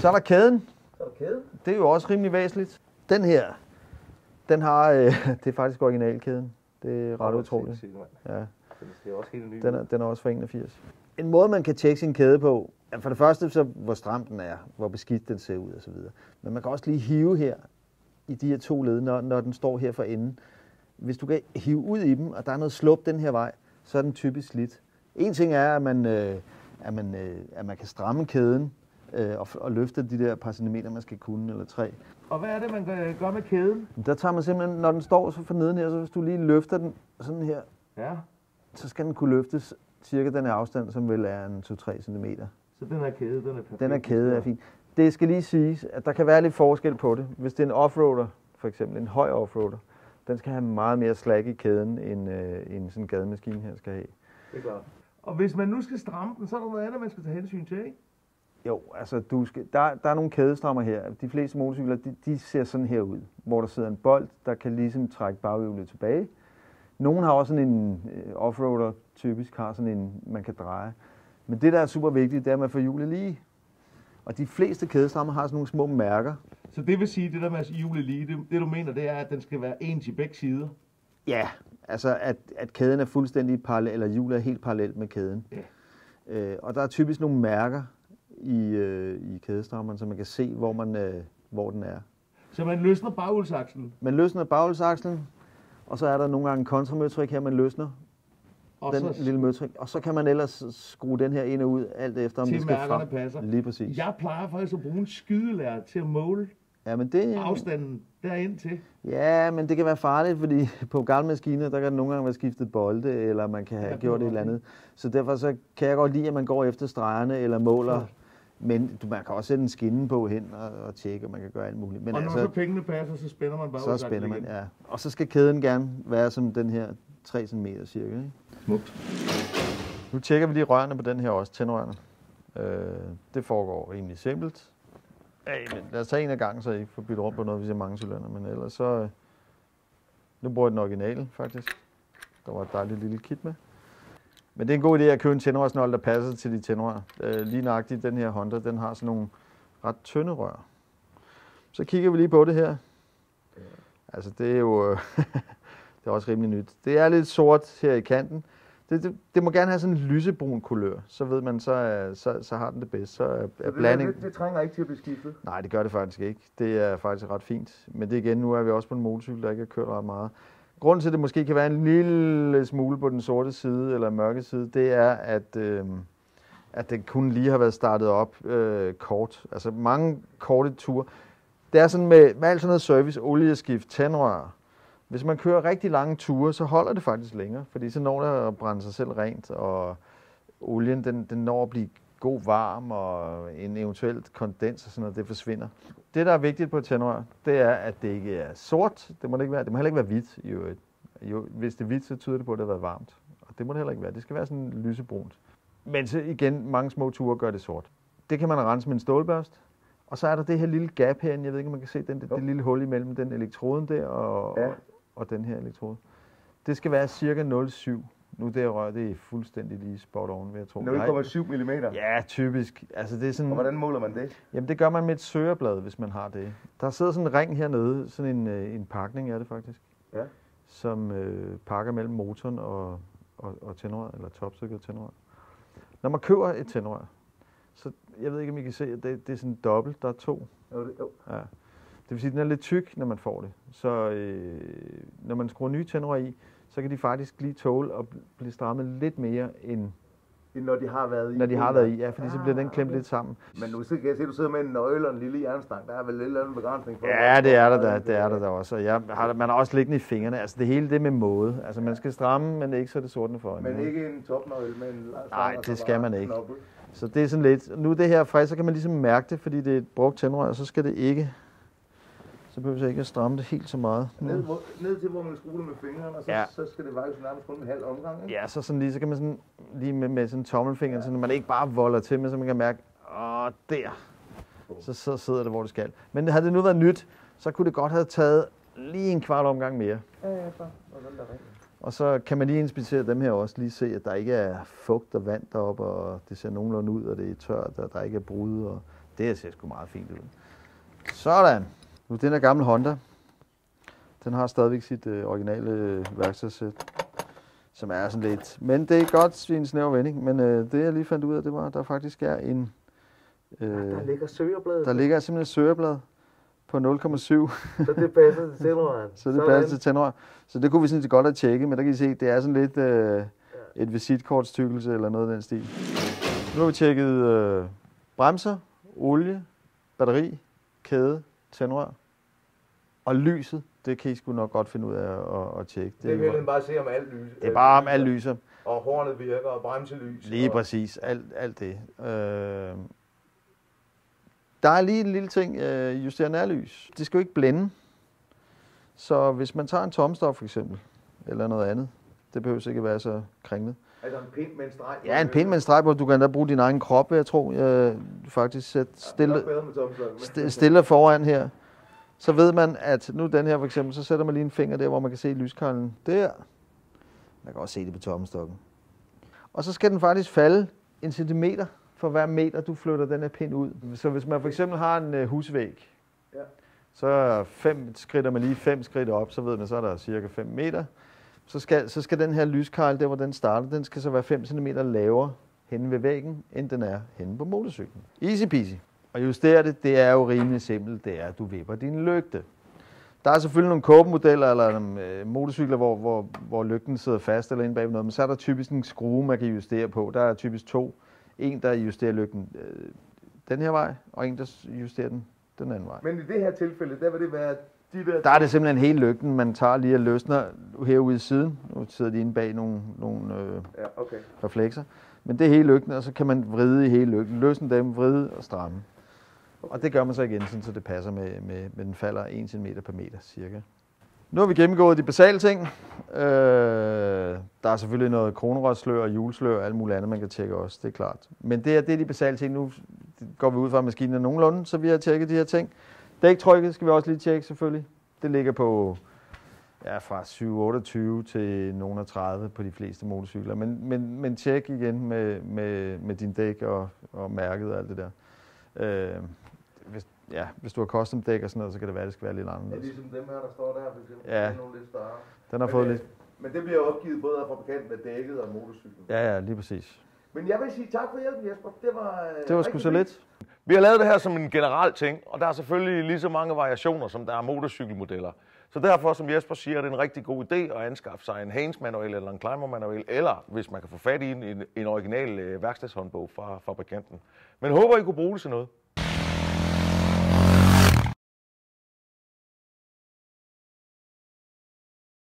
Så er der kæden. Så er der kæden. Det er jo også rimelig væsentligt. Den her, den har, det er faktisk originalkæden. Det er ret utroligt. Ja. Det er også helt ny. Den er også fra 81. En måde, man kan tjekke sin kæde på, er for det første, så hvor stram den er, hvor beskidt den ser ud osv. Men man kan også lige hive her i de her to led, når den står her for enden. Hvis du kan hive ud i dem, og der er noget slup den her vej, så er den typisk slidt. En ting er, at man kan stramme kæden og løfte de der par centimeter, man skal kunne, eller 3. Og hvad er det, man gør med kæden? Der tager man simpelthen, når den står så for neden her, så hvis du lige løfter den sådan her, ja, så skal den kunne løftes cirka den her afstand, som vel er en 2-3 cm. Så den her kæde, den er perfekt? Den her kæde er fin. Det skal lige siges, at der kan være lidt forskel på det. Hvis det er en offroader, for eksempel en høj offroader, den skal have meget mere slag i kæden, end en sådan gademaskine her skal have. Det er klart. Og hvis man nu skal stramme den, så er der noget andet, man skal tage hensyn til, ikke? Jo, altså der er nogle kædestrammer her. De fleste motorcykler, de ser sådan her ud, hvor der sidder en bolt, der kan ligesom trække baghjulet tilbage. Nogle har også sådan en offroader, typisk har sådan en, man kan dreje. Men det, der er super vigtigt, det er, at man får hjulet lige. Og de fleste kædestrammer har sådan nogle små mærker. Så det vil sige, det der med hjulet lige, det du mener, det er, at den skal være ens i begge sider? Ja, altså at kæden er fuldstændig parallel, eller hjulet er helt parallelt med kæden. Ja. Og der er typisk nogle mærker i kædestrammeren, så man kan se, hvor den er. Så man løsner baghjulsakslen? Man løsner baghjulsakslen, og så er der nogle gange en kontramøtrik her, man løsner. Og den lille møtrik. Og så kan man ellers skrue den her ind og ud, alt efter om det skal frem. Passer. Lige præcis. Jeg plejer faktisk at bruge en skydelær til at måle afstanden derind til. Ja, men det kan være farligt, fordi på gamle maskiner, der kan det nogle gange være skiftet bolde, eller man kan have gjort et eller andet. Så derfor så kan jeg godt lide, at man går efter stregerne eller måler. Ja. Men man kan også sætte en skinne på hen og tjekke, og man kan gøre alt muligt. Men og når så pengene passer, så spænder man bare. Så spænder man, ja. Og så skal kæden gerne være som den her 3 cm cirka. Ikke? Smukt. Nu tjekker vi lige rørene på den her også, tændrørene. Det foregår rimelig simpelt. Men lad os tage en af gangen, så jeg ikke får byttet rundt på noget, hvis jeg har mange cylinder. Men ellers så... Nu bruger jeg den originale, faktisk. Der var et dejligt lille kit med. Men det er en god idé at købe en tændrørsnold, der passer til de tændrør. Lige nøjagtigt, den her Honda, den har sådan nogle ret tynde rør. Så kigger vi lige på det her. Altså, det er jo... det er også rimelig nyt. Det er lidt sort her i kanten. Det må gerne have sådan en lysebrun kulør. Så ved man, så har den det bedst. Så er blanding... det trænger ikke til at blive skiftet? Nej, det gør det faktisk ikke. Det er faktisk ret fint. Men det igen, nu er vi også på en motorcykel, der ikke har kørt ret meget. Grunden til, at det måske kan være en lille smule på den sorte side, eller mørke side, det er, at det kun lige har været startet op kort. Altså mange korte ture. Det er sådan med alt sådan noget service, olieskift, tændrør. Hvis man kører rigtig lange ture, så holder det faktisk længere, fordi så når der at brænde sig selv rent, og olien den når at blive god varm, og en eventuelt kondens og sådan noget, det forsvinder. Det, der er vigtigt på et tændrør, det er, at det ikke er sort. Det må heller ikke være hvidt i øvrigt. Hvis det er hvidt, så tyder det på, at det har været varmt. Og det må det heller ikke være. Det skal være sådan lysebrunt. Men så igen, mange små ture gør det sort. Det kan man rense med en stålbørst. Og så er der det her lille gap herinde. Jeg ved ikke, om man kan se det lille hul imellem den elektroden der og den her elektrode. Det skal være cirka 0,7. Nu det rør, det er fuldstændig lige spot on, vil jeg tro. 0,7 mm? Ja, typisk. Altså, det er sådan, og hvordan måler man det? Jamen, det gør man med et søgerblad, hvis man har det. Der sidder sådan en ring hernede, sådan en pakning er det faktisk, som pakker mellem motoren og tændrør, eller topstykket tændrør. Når man køber et tændrør, så jeg ved ikke, om I kan se, at det er sådan dobbelt, der er 2. Jo. Ja. Det vil sige, at den er lidt tyk, når man får det. Så når man skruer nye tændrør i, så kan de faktisk lige tåle at blive strammet lidt mere end når de har været i. Når de har været i, ja, fordi så bliver den klemt lidt sammen. Men nu kan jeg se, at du sidder med en nøgle og en lille jernstang. Der er vel lidt eller andet begrænsning for. Ja, det er der da også. Man har også liggende i fingrene. Altså det hele det med måde. Altså man skal stramme, men ikke så det sortende for øjnene. Men ikke en topnøgle med en lang. Nej, det skal man ikke. Så det er sådan lidt. Nu det her frisk, så kan man ligesom mærke det, fordi det er et brugt tændrør, og så skal det ikke. Så behøver jeg ikke at stramme det helt så meget. Ned til, hvor man skruer det med fingrene, og så skal det faktisk nærmest kun en halv omgang, ikke? Ja, så kan man sådan lige med sådan tommelfingeren, så man ikke bare volder til, men så man kan mærke, der. Så sidder det, hvor det skal. Men havde det nu været nyt, så kunne det godt have taget lige en kvart omgang mere. Ja. Og så kan man lige inspicere dem her også, lige se, at der ikke er fugt og vand deroppe, og det ser nogenlunde ud, og det er tørt, og der ikke er brud. Og Det ser sgu meget fint ud. Sådan. Nu den her gamle Honda. Den har stadigvæk sit originale værktøjssæt, som er sådan lidt... Men det er godt i en snæver vending, men det jeg lige fandt ud af, det var, at der faktisk er en... der ligger søgerblad. Der ligger simpelthen et søgerblad på 0,7. Så det passer til tændrøren. Så det passer til tændrøren. Så det kunne vi sådan set godt have tjekket, men der kan I se, det er sådan lidt et visitkortstykkelse eller noget af den stil. Nu har vi tjekket bremser, olie, batteri, kæde, tændrør og lyset. Det kan I sgu nok godt finde ud af at tjekke. Det vil jeg bare se, om alt lyser. Det er bare om alt lyser. Og hornet virker, og bremselys. Lige præcis. Alt det. Der er lige en lille ting. Justere nærlys. Det skal jo ikke blænde. Så hvis man tager en tomstop for eksempel, eller noget andet, det behøver ikke være så kringlet. Altså en pind med en streg? Ja, en pind med en streg på. Du kan da bruge din egen krop, jeg tror. Faktisk stille foran her. Så ved man, at nu den her for eksempel, så sætter man lige en finger der, hvor man kan se lyskarlen. Der. Man kan også se det på tommestokken. Og så skal den faktisk falde 1 centimeter for hver meter, du flytter den her pind ud. Så hvis man for eksempel har en husvæg, så skridter man lige 5 skridt op, så ved man, så er der cirka 5 meter. Så skal den her lyskarl, der hvor den starter, den skal så være 5 cm lavere henne ved væggen, end den er henne på motorcyklen. Easy peasy. Og justere det er jo rimelig simpelt, det er, at du vipper din lygte. Der er selvfølgelig nogle kåbemodeller eller motorcykler, hvor lygten sidder fast eller inde bag noget, men så er der typisk en skrue, man kan justere på. Der er typisk 2. En, der justerer lygten den her vej, og en, der justerer den anden vej. Men i det her tilfælde, der vil det være de der... Der er det simpelthen hele lygten, man tager lige og løsner herude i siden. Nu sidder de inde bag nogle reflekser. Men det er hele lygten, og så kan man vride i hele lygten. Løsne dem, vride og stramme. Okay. Og det gør man så igen, så det passer med den falder 1 cm per meter cirka. Nu har vi gennemgået de basale ting. Der er selvfølgelig noget kronerødslør og hjulslør og alt muligt andet, man kan tjekke også, det er klart. Men det er de basale ting. Nu går vi ud fra, at maskinen er nogenlunde, så vi har tjekket de her ting. Dæktrykket skal vi også lige tjekke selvfølgelig. Det ligger på fra 728 til nogen 30 på de fleste motorcykler. Men tjek igen med din dæk og mærket og alt det der. Hvis du har custom dæk og sådan noget, så kan det være, at det skal være lidt anderledes. Ja, ligesom dem her, der står der for eksempel. Ja, det er nogle lidt større. Den har fået lidt. Men det bliver opgivet både af fabrikanten med dækket og motorcyklen. Ja, lige præcis. Men jeg vil sige tak for hjælpen, Jesper. Det var sgu så lidt. Vi har lavet det her som en generel ting, og der er selvfølgelig lige så mange variationer, som der er motorcykelmodeller. Så derfor, som Jesper siger, er det en rigtig god idé at anskaffe sig en Haynes-manual eller en Climber-manual, eller hvis man kan få fat i en original værkstedshåndbog fra fabrikanten. Men håber, I kunne bruge det til noget.